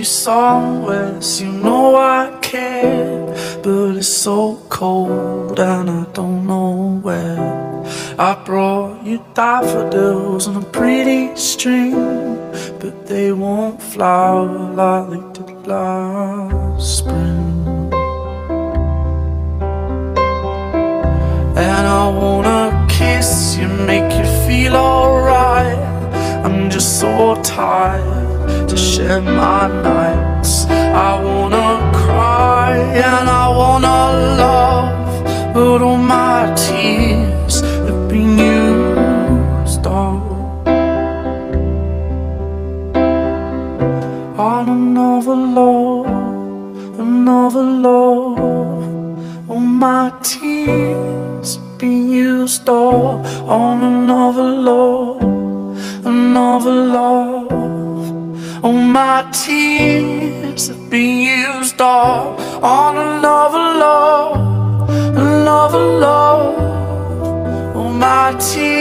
you somewhere, so you know I care. But it's so cold and I don't know where. I brought you daffodils on a pretty string, but they won't flower like they did last spring. And I wanna kiss you, make you feel alright. I'm just so tired to share my nights. I wanna cry and I wanna love, but all my tears have been used up on another love, another love. All my tears have been used up on another love, another love. All my tears have been used up on another love, another love. All my tears